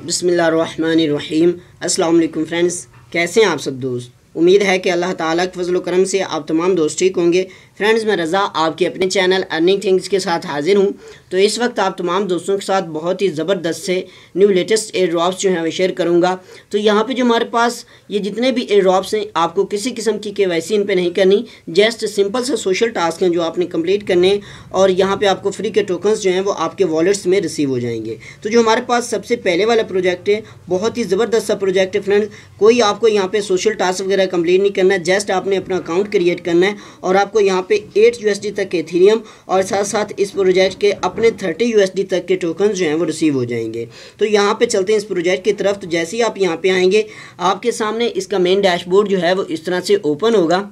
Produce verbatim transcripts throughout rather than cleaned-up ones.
बिस्मिल्लाहिर्रहमानिर्रहीम। अस्सलाम वालेकुम फ्रेंड्स, कैसे हैं आप सब दोस्त। उम्मीद है कि अल्लाह ताला के फजल करम से आप तमाम दोस्त ठीक होंगे। फ्रेंड्स, मैं रज़ा आपके अपने चैनल अर्निंग थिंग्स के साथ हाजिर हूं। तो इस वक्त आप तमाम दोस्तों के साथ बहुत ही ज़बरदस्त से न्यू लेटेस्ट एयर ड्रॉप्स जो हैं वो शेयर करूंगा। तो यहाँ पे जो हमारे पास ये जितने भी एयर ड्रॉप्स हैं, आपको किसी किस्म की के वाई सी इन पर नहीं करनी, जस्ट सिंपल से सोशल टास्क हैं जो आपने कंप्लीट करने, और यहाँ पे आपको फ्री के टोकन्स जो हैं वो आपके वॉलेट्स में रिसीव हो जाएंगे। तो जो हमारे पास सबसे पहले वाला प्रोजेक्ट है, बहुत ही ज़बरदस्त सा प्रोजेक्ट है फ्रेंड्स। कोई आपको यहाँ पे सोशल टास्क वगैरह कंप्लीट नहीं करना है, जस्ट आपने अपना अकाउंट क्रिएट करना है और आपको यहाँ पे एट यूएसडी तक के इथेरियम और साथ साथ इस प्रोजेक्ट के अपने थर्टी यूएसडी तक के टोकन्स जो हैं वो रिसीव हो जाएंगे। तो यहाँ पे चलते हैं इस प्रोजेक्ट की तरफ। तो जैसे ही आप यहाँ पे आएंगे, आपके सामने इसका मेन डैशबोर्ड जो है वो इस तरह से ओपन होगा।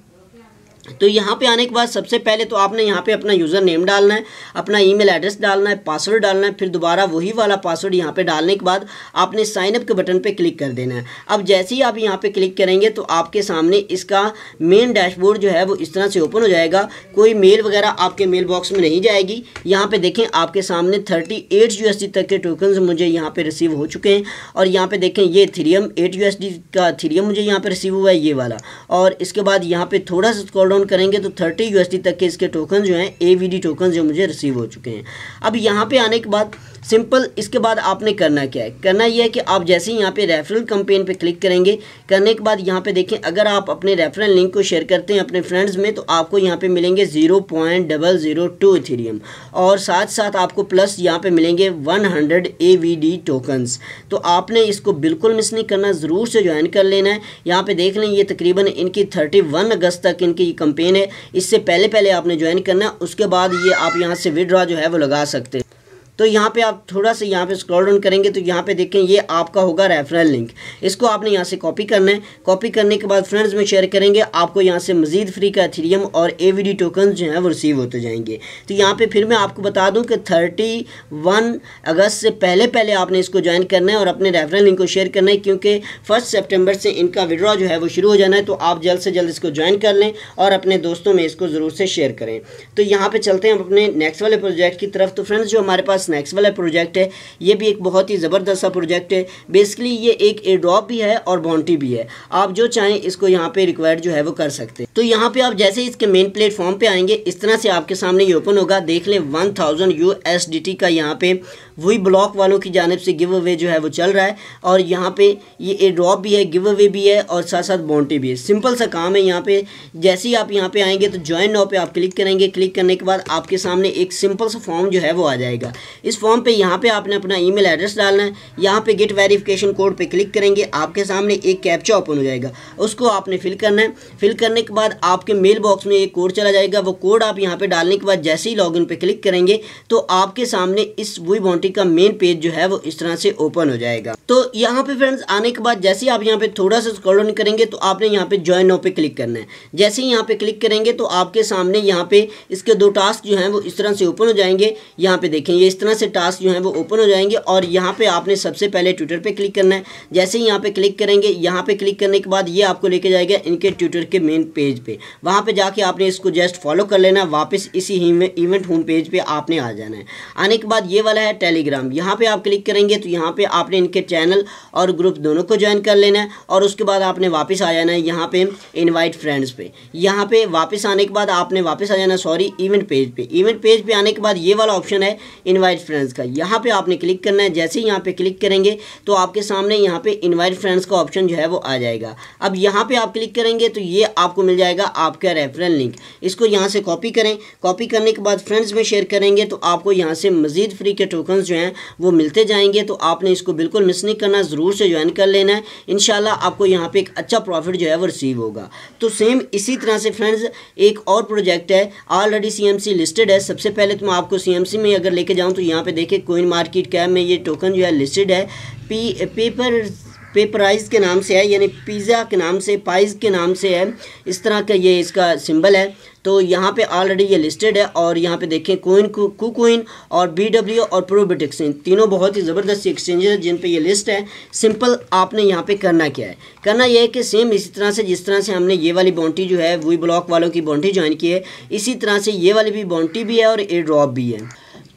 तो यहाँ पे आने के बाद सबसे पहले तो आपने यहाँ पे अपना यूज़र नेम डालना है, अपना ईमेल एड्रेस डालना है, पासवर्ड डालना है, फिर दोबारा वही वाला पासवर्ड यहाँ पे डालने के बाद आपने साइन अप के बटन पे क्लिक कर देना है। अब जैसे ही आप यहाँ पे क्लिक करेंगे तो आपके सामने इसका मेन डैशबोर्ड जो है वो इस तरह से ओपन हो जाएगा। कोई मेल वगैरह आपके मेल बॉक्स में नहीं जाएगी। यहाँ पर देखें, आपके सामने thirty eight U S D तक के टोकन मुझे यहाँ पर रिसीव हो चुके हैं। और यहाँ पर देखें, ये Ethereum eight U S D का थीरियम मुझे यहाँ पर रिसीव हुआ है, ये वाला। और इसके बाद यहाँ पर थोड़ा सा स्क्रॉल डाउन करेंगे तो थर्टी यूएसडी तक के इसके टोकन जो हैं एवीडी टोकन जो मुझे रिसीव हो चुके हैं। अब यहाँ पे आने के बाद सिंपल इसके बाद आपने करना क्या है, करना यह है कि आप जैसे ही यहाँ पे रेफरल कैंपेन पे क्लिक करेंगे, करने के बाद यहाँ पे देखें, अगर आप अपने रेफरल लिंक को शेयर करते हैं अपने फ्रेंड्स में तो आपको यहाँ पे मिलेंगे zero point double zero two Ethereum और साथ साथ आपको प्लस यहाँ पे मिलेंगे वन हंड्रेड एवीडी टोकन्स। तो आपने इसको बिल्कुल मिस नहीं करना, ज़रूर से ज्वाइन कर लेना है। यहाँ पे देख लें, ये तकरीबन इनकी थर्टी वन अगस्त तक इनकी ये कैंपेन है। इससे पहले पहले आपने ज्वाइन करना है, उसके बाद ये आप यहाँ से विड्रॉ जो है वो लगा सकते हैं। तो यहाँ पे आप थोड़ा सा यहाँ पे स्क्रॉल डाउन करेंगे तो यहाँ पे देखें, ये आपका होगा रेफरल लिंक। इसको आपने यहाँ से कॉपी करना है। कॉपी करने के बाद फ्रेंड्स में शेयर करेंगे, आपको यहाँ से मजीद फ्री का इथेरियम और एवीडी टोकन जो हैं वो रिसीव होते जाएंगे। तो यहाँ पे फिर मैं आपको बता दूँ कि थर्टी वन अगस्त से पहले पहले आपने इसको ज्वाइन करना है और अपने रेफरल लिंक को शेयर करना है, क्योंकि फर्स्ट सेप्टेम्बर से इनका विड्रॉ जो है वो शुरू हो जाना है। तो आप जल्द से जल्द इसको ज्वाइन कर लें और अपने दोस्तों में इसको ज़रूर से शेयर करें। तो यहाँ पर चलते हैं अपने नेक्स्ट वाले प्रोजेक्ट की तरफ। तो फ्रेंड्स, जो हमारे पास नेक्स्ट वाला प्रोजेक्ट है, ये भी एक बहुत ही ज़बरदस्त सा प्रोजेक्ट है। बेसिकली ये एक एयर ड्रॉप भी है और बाउंटी भी है। आप जो चाहें इसको यहाँ पे रिक्वायर्ड जो है वो कर सकते हैं। तो यहाँ पे आप जैसे इसके मेन प्लेटफॉर्म पे आएंगे, इस तरह से आपके सामने ये ओपन होगा। देख लें, one thousand U S D T का यहाँ पे वही ब्लॉक वालों की जानिब से गिव अवे जो है वो चल रहा है। और यहाँ पे ये एयर ड्रॉप भी है, गिव अवे भी है और साथ साथ बाउंटी भी है। सिंपल सा काम है। यहाँ पे जैसे ही आप यहाँ पे आएंगे तो ज्वाइन नाउ पे आप क्लिक करेंगे। क्लिक करने के बाद आपके सामने एक सिंपल सा फॉर्म जो है वो आ जाएगा। इस फॉर्म पे यहाँ पे आपने अपना ईमेल एड्रेस डालना है। यहाँ पे गेट वेरिफिकेशन कोड पे क्लिक करेंगे, आपके सामने एक कैप्चा ओपन हो जाएगा, उसको आपने फिल करना है। फिल करने के बाद आपके मेल बॉक्स में एक कोड चला जाएगा। वो कोड आप यहाँ पे डालने के बाद जैसे ही लॉगिन पे क्लिक करेंगे तो आपके सामने इस वही बाउंटी का मेन पेज जो है वो इस तरह से ओपन हो जाएगा। तो यहाँ पे फ्रेंड्स आने के बाद जैसे ही आप यहाँ पे थोड़ा सा स्क्रॉल डाउन करेंगे तो आपने यहाँ पे ज्वाइन नाउ पे क्लिक करना है। जैसे ही यहाँ पे क्लिक करेंगे तो आपके सामने यहाँ पे इसके दो टास्क जो हैं वो इस तरह से ओपन हो जाएंगे। यहाँ पे देखें, ये इस तरह से टास्क जो हैं वो ओपन हो जाएंगे और यहाँ पे आपने सबसे पहले ट्विटर पे क्लिक करना है। जैसे ही यहाँ पे क्लिक करेंगे, यहाँ पे क्लिक करने के बाद ये आपको लेके जाएगा इनके ट्विटर के मेन पेज पे। वहाँ पे जाके आपने इसको जस्ट फॉलो कर लेना है। वापस इसी इवेंट होम पेज पे आपने आ जाना है। आने के बाद ये वाला है टेलीग्राम। यहाँ पे आप क्लिक करेंगे तो यहाँ पे आपने इनके चैनल और ग्रुप दोनों को ज्वाइन कर लेना है और उसके बाद आपने वापस आ जाना है यहाँ पे इनवाइट फ्रेंड्स पे। यहाँ पे वापस आने के बाद आपने वापस आ जाना सॉरी इवेंट पेज पे। इवेंट पेज पे आने के बाद ये वाला ऑप्शन है इनवाइट फ्रेंड्स का, यहाँ पे आपने क्लिक करना है। जैसे ही यहाँ पे क्लिक करेंगे तो आपके सामने यहाँ पे इनवाइट फ्रेंड्स का ऑप्शन जो है वो आ जाएगा। अब यहाँ पे आप क्लिक करेंगे तो ये आपको मिल जाएगा आपका रेफरल लिंक। इसको यहाँ से कॉपी करें। कॉपी करने के बाद फ्रेंड्स में शेयर करेंगे तो आपको यहाँ से मजीद फ्री के टोकन्स जो हैं वो मिलते जाएंगे। तो आपने इसको बिल्कुल मिस नहीं करना, ज़रूर से ज्वाइन कर लेना है। इंशाल्लाह आपको यहाँ पे एक अच्छा प्रॉफिट जो है वो रिसीव होगा। तो सेम इसी तरह से फ्रेंड्स एक और प्रोजेक्ट है, already C M C listed है। सबसे पहले तो मैं आपको सी एम सी में अगर लेके जाऊँ तो यहाँ पे देखिए कोइन मार्केट कैप में ये टोकन जो है लिस्टेड है। पी पेपर पेपराइज के नाम से है, यानी पिज़्ज़ा के नाम से, पाइज के नाम से है। इस तरह का ये इसका सिंबल है। तो यहाँ पे ऑलरेडी ये लिस्टेड है और यहाँ पे देखें कोइन कू कोइन और बी डब्ल्यू और प्रोबिट एक्सचेंज, तीनों बहुत ही ज़बरदस्त एक्सचेंज है जिन पे ये लिस्ट है। सिंपल आपने यहाँ पे करना क्या है, करना यह है कि सेम इसी तरह से जिस तरह से हमने ये वाली बाउंटी जो है वही ब्लॉक वालों की बाउंटी ज्वाइन की है, इसी तरह से ये वाली भी बाउंटी भी है और एयर ड्रॉप भी है।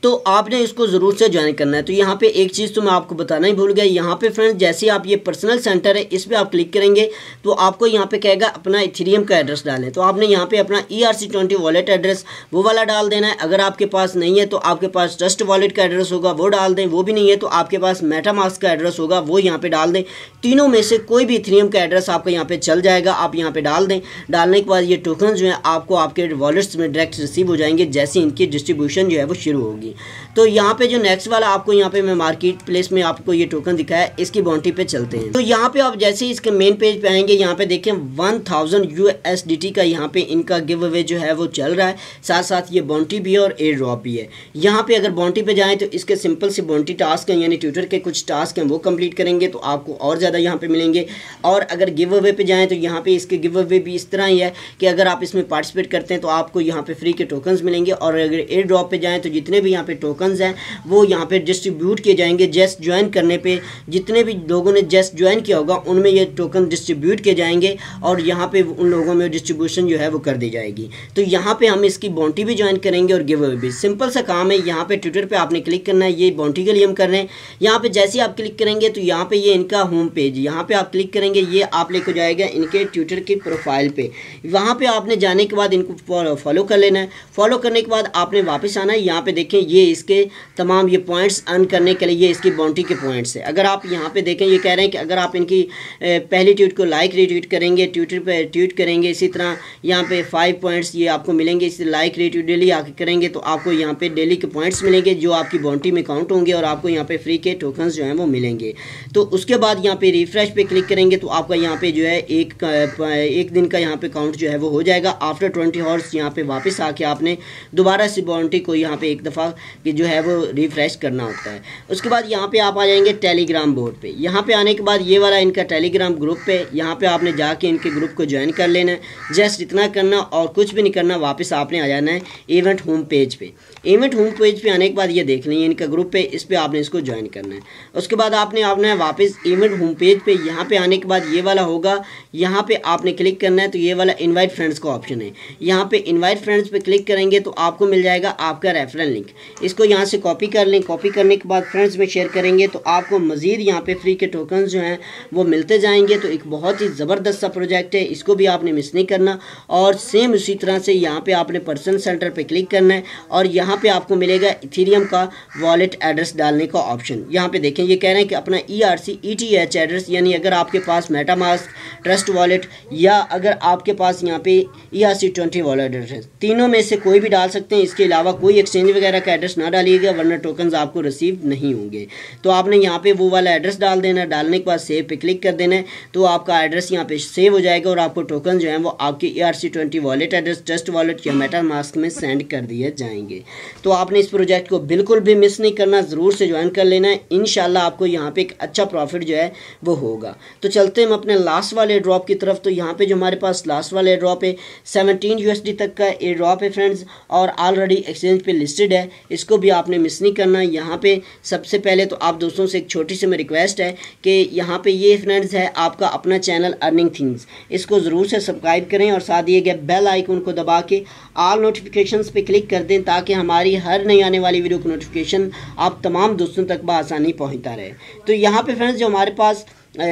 तो आपने इसको ज़रूर से ज्वाइन करना है। तो यहाँ पे एक चीज़ तो मैं आपको बताना ही भूल गया, यहाँ पे फ्रेंड्स जैसे आप ये पर्सनल सेंटर है इस पर आप क्लिक करेंगे तो आपको यहाँ पे कहेगा अपना इथेरियम का एड्रेस डालें। तो आपने यहाँ पे अपना E R C twenty wallet address वो वाला डाल देना है। अगर आपके पास नहीं है तो आपके पास ट्रस्ट वॉलेट का एड्रेस होगा वो डाल दें, वो भी नहीं है तो आपके पास मेटामास्क का एड्रेस होगा वो यहाँ पे डाल दें। तीनों में से कोई भी इथेरियम का एड्रेस आपका यहाँ पे चल जाएगा, आप यहाँ पे डाल दें। डालने के बाद ये टोकन जो है आपको आपके वॉलेट्स में डायरेक्ट रिसीव हो जाएंगे जैसे इनकी डिस्ट्रीब्यूशन जो है वो शुरू होगी। तो यहाँ पे जो नेक्स्ट वाला आपको यहाँ पे मैं मार्केट प्लेस में आपको ये टोकन दिखाया, इसकी बाउंटी पे चलते हैं। तो यहाँ पे आप जैसे इसके मेन पेज पे आएंगे, यहाँ पे देखें one thousand U S D T का यहाँ पे इनका गिव अवे जो है वो चल रहा है, साथ साथ ये बाउंटी भी है और एयर ड्रॉप भी है। यहाँ पे अगर बाउंटी पे जाएं तो इसके सिंपल से बाउंटी टास्क हैं, यानी ट्विटर के कुछ टास्क हैं वो कंप्लीट करेंगे तो आपको और ज़्यादा यहाँ पे मिलेंगे। और अगर गिव अवे पे जाएँ तो यहाँ पे इसके गिव अवे भी इस तरह ही है कि अगर आप इसमें पार्टिसिपेट करते हैं तो आपको यहाँ पे फ्री के टोकन्स मिलेंगे। और अगर एयर ड्रॉप पे जाएँ तो जितने भी यहाँ पे टोकन्स हैं वो यहाँ पे डिस्ट्रीब्यूट किए जाएंगे। जस्ट ज्वाइन करने पे जितने भी लोगों ने जस्ट ज्वाइन किया होगा उनमें ये टोकन डिस्ट्रीब्यूट किए जाएंगे और यहाँ पे उन लोगों में डिस्ट्रीब्यूशन जो है वो कर दी जाएगी। तो यहाँ पे हम इसकी बाउंटी भी ज्वाइन करेंगे और गिव अवे भी। सिंपल सा काम है, यहाँ पे ट्विटर पे आपने क्लिक करना है, ये बाउंटी के लिए हम कर रहे हैं। यहाँ पे जैसे आप क्लिक करेंगे तो यहाँ पे ये इनका होम पेज, यहाँ पे आप क्लिक करेंगे ये आप लेकर जाएगा इनके ट्विटर की प्रोफाइल पे। वहाँ पे आपने जाने के बाद इनको फॉलो कर लेना है। फॉलो करने के बाद आपने वापस आना है। यहाँ पे देखें ये इसके तमाम ये पॉइंट्स अर्न करने के लिए ये इसकी बाउंटी के पॉइंट्स है। अगर आप यहाँ पे देखें ये कह रहे हैं कि अगर आप इनकी पहली ट्वीट को लाइक रीट्वीट करेंगे, ट्विटर पे ट्वीट करेंगे, इसी तरह यहाँ पे फाइव पॉइंट्स ये आपको मिलेंगे। इसे लाइक रीट्वीट डेली आके करेंगे तो आपको यहाँ पे डेली के पॉइंट्स मिलेंगे जो आपकी बाउंटी में काउंट होंगे और आपको यहाँ पे फ्री के टोकन्स जो हैं वो मिलेंगे। तो उसके बाद यहाँ पे रिफ्रेश पे क्लिक करेंगे तो आपका यहाँ पे जो है एक एक दिन का यहाँ पे काउंट जो है वो हो जाएगा। आफ्टर ट्वेंटी आवर्स यहाँ पे वापस आके आपने दोबारा से बाउंटी को यहाँ पे एक दफ़ा कि जो है वो रिफ्रेश करना होता है। उसके बाद यहाँ पे आप आ जाएंगे टेलीग्राम बोर्ड पे। यहाँ पे आने के बाद ये वाला इनका टेलीग्राम ग्रुप पे, यहाँ पे आपने जाके इनके ग्रुप को ज्वाइन कर लेना है। जस्ट इतना करना और कुछ भी नहीं करना, वापस आपने आ जाना है इवेंट होम पेज पे। इवेंट होम पेज पे आने के बाद ये देख लेंगे इनका ग्रुप पे, इस पर आपने इसको ज्वाइन करना है। उसके बाद आपने आपने है वापस इवेंट होम पेज पे। यहाँ पे आने के बाद ये वाला होगा, यहाँ पे आपने क्लिक करना है तो ये वाला इनवाइट फ्रेंड्स का ऑप्शन है। यहाँ पे इनवाइट फ्रेंड्स पे क्लिक करेंगे तो आपको मिल जाएगा आपका रेफरल लिंक। इसको यहाँ से कॉपी कर लें। कॉपी करने के बाद फ्रेंड्स में शेयर करेंगे तो आपको मज़ीद यहाँ पे फ्री के टोकन्स जो हैं वो मिलते जाएंगे। तो एक बहुत ही ज़बरदस्त सा प्रोजेक्ट है, इसको भी आपने मिस नहीं करना। और सेम उसी तरह से यहाँ पे आपने पर्सन सेंटर पे क्लिक करना है और यहाँ पे आपको मिलेगा इथेरियम का वॉलेट एड्रेस डालने का ऑप्शन। यहाँ पे देखें ये कह रहे हैं कि अपना E R C E T H address, यानी अगर आपके पास मेटामास्क, ट्रस्ट वॉलेट या अगर आपके पास यहाँ पे E R C twenty wallet address, तीनों में से कोई भी डाल सकते हैं। इसके अलावा कोई एक्सचेंज वगैरह का एड्रेस ना डालिएगा वरना टोकन्स आपको रिसीव नहीं होंगे। तो आपने यहाँ पे वो वाला एड्रेस डाल देना। डालने के बाद सेव पे क्लिक कर देना है तो आपका एड्रेस यहाँ पे सेव हो जाएगा और आपको टोकन जो है वो आपके E R C twenty wallet address, Trust wallet या मेटामास्क में सेंड कर दिए जाएंगे। तो आपने इस प्रोजेक्ट को बिल्कुल भी मिस नहीं करना, ज़रूर से ज्वाइन कर लेना है। इंशाल्लाह आपको यहाँ पे एक अच्छा प्रॉफिट जो है वो होगा। तो चलते हैं हम अपने लास्ट वाले ड्रॉप की तरफ। तो यहाँ पे जो हमारे पास लास्ट वाले ड्रॉप है सेवनटीन यू एस डी तक का एयर ड्रॉप है फ्रेंड्स, और ऑलरेडी एक्सचेंज पे लिस्टेड है। इसको भी आपने मिस नहीं करना। यहाँ पे सबसे पहले तो आप दोस्तों से एक छोटी सी मेरी रिक्वेस्ट है कि यहाँ पे ये फ्रेंड्स है आपका अपना चैनल अर्निंग थिंग्स, इसको ज़रूर से सब्सक्राइब करें और साथ दिए गए बेल आइकन को दबा के ऑल नोटिफिकेशंस पे क्लिक कर दें ताकि हमारी हर नई आने वाली वीडियो की नोटिफिकेशन आप तमाम दोस्तों तक बआसानी पहुँचता रहे। तो यहाँ पे फ्रेंड्स जो हमारे पास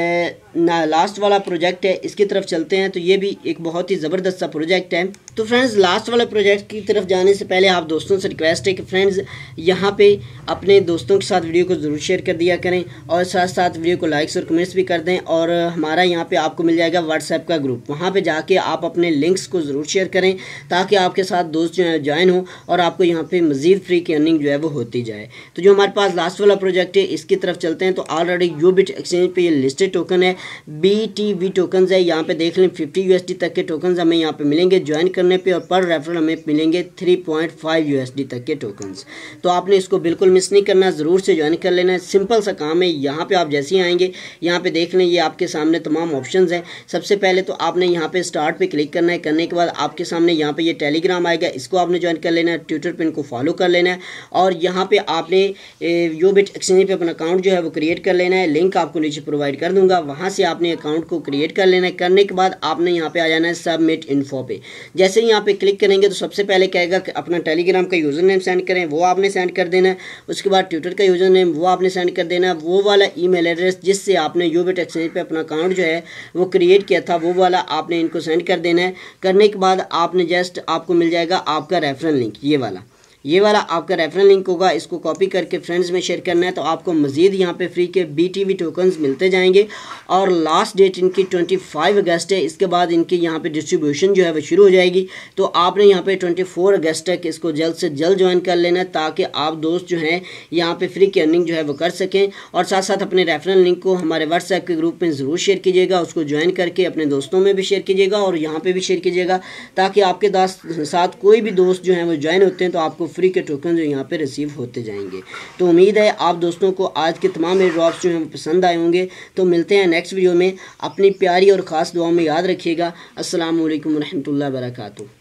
ना लास्ट वाला प्रोजेक्ट है इसकी तरफ चलते हैं। तो ये भी एक बहुत ही ज़बरदस्त सा प्रोजेक्ट है। तो फ्रेंड्स लास्ट वाले प्रोजेक्ट की तरफ जाने से पहले आप दोस्तों से रिक्वेस्ट है कि फ्रेंड्स यहाँ पे अपने दोस्तों के साथ वीडियो को ज़रूर शेयर कर दिया करें और साथ साथ वीडियो को लाइक्स और कमेंट्स भी कर दें। और हमारा यहाँ पे आपको मिल जाएगा व्हाट्सएप का ग्रुप, वहाँ पे जाके आप अपने लिंक्स को ज़रूर शेयर करें ताकि आपके साथ दोस्त जो है ज्वाइन हो और आपको यहाँ पे मज़ीद फ्री की अर्निंग जो है वो होती जाए। तो जो हमारे पास लास्ट वाला प्रोजेक्ट है इसकी तरफ चलते हैं। तो ऑलरेडी यूबिट एक्सचेंज पे ये लिस्टेड टोकन है, बी टी वी टोकन है। यहाँ पे देख लें फिफ्टी यू एस डी तक के टोकन हमें यहाँ पे मिलेंगे ज्वाइन करने पे, और पर रेफरल हमें मिलेंगे three point five U S D तक के टोकन्स। तो आपने इसको बिल्कुल मिस नहीं करना, ज़रूर से ज्वाइन कर लेना है। सिंपल सा काम है। यहाँ पे आप जैसे ही आएंगे यहाँ पे देख लें ये आपके सामने तमाम ऑप्शंस हैं। सबसे पहले तो आपने यहाँ पे स्टार्ट पे क्लिक करना है। करने के बाद आपके सामने यहाँ पे ये टेलीग्राम आएगा, इसको आपने ज्वाइन कर लेना है। ट्विटर पे इनको फॉलो कर लेना है और यहाँ पे आपने यूबिट एक्सचेंज पे अपना अकाउंट जो है वो क्रिएट कर लेना है। लिंक आपको नीचे प्रोवाइड कर दूंगा, वहाँ से आपने अकाउंट को क्रिएट कर लेना है। करने के बाद आपने यहाँ पे आ जाना है सबमिट इन्फो पे। जैसे ही यहाँ पे क्लिक करेंगे तो सबसे पहले कहेगा कि अपना टेलीग्राम का यूज़र नेम सेंड करें, वो आपने सेंड कर देना है। उसके बाद ट्विटर का यूज़र नेम वो आपने सेंड कर देना है। वो वाला ईमेल एड्रेस जिससे आपने यूबिट एक्सचेंज पे अपना अकाउंट जो है वो क्रिएट किया था, वो वाला आपने इनको सेंड कर देना है। करने के बाद आपने जस्ट आपको मिल जाएगा आपका रेफरल लिंक, ये वाला ये वाला आपका रेफरल लिंक होगा। इसको कॉपी करके फ्रेंड्स में शेयर करना है, तो आपको मज़ीद यहाँ पे फ्री के बीटीवी टोकन्स मिलते जाएंगे। और लास्ट डेट इनकी पच्चीस अगस्त है। इसके बाद इनकी यहाँ पे डिस्ट्रीब्यूशन जो है वो शुरू हो जाएगी। तो आपने यहाँ पे चौबीस अगस्त तक इसको जल्द से जल्द ज्वाइन कर लेना है, ताकि आप दोस्त जो हैं यहाँ पे फ्री की अर्निंग जो है वो कर सकें। और साथ साथ अपने रेफरल लिंक को हमारे व्हाट्सएप के ग्रुप में ज़रूर शेयर कीजिएगा, उसको ज्वाइन करके अपने दोस्तों में भी शेयर कीजिएगा और यहाँ पर भी शेयर कीजिएगा, ताकि आपके साथ कोई भी दोस्त जो हैं वो ज्वाइन होते हैं तो आपको फ्री के टोकन जो यहाँ पे रिसीव होते जाएंगे। तो उम्मीद है आप दोस्तों को आज के तमाम एयर ड्रॉप्स जो हैं पसंद आए होंगे। तो मिलते हैं नेक्स्ट वीडियो में। अपनी प्यारी और ख़ास दुआओं में याद रखिएगा। अस्सलामु अलैकुम रहमतुल्लाहि व बरकातुहू।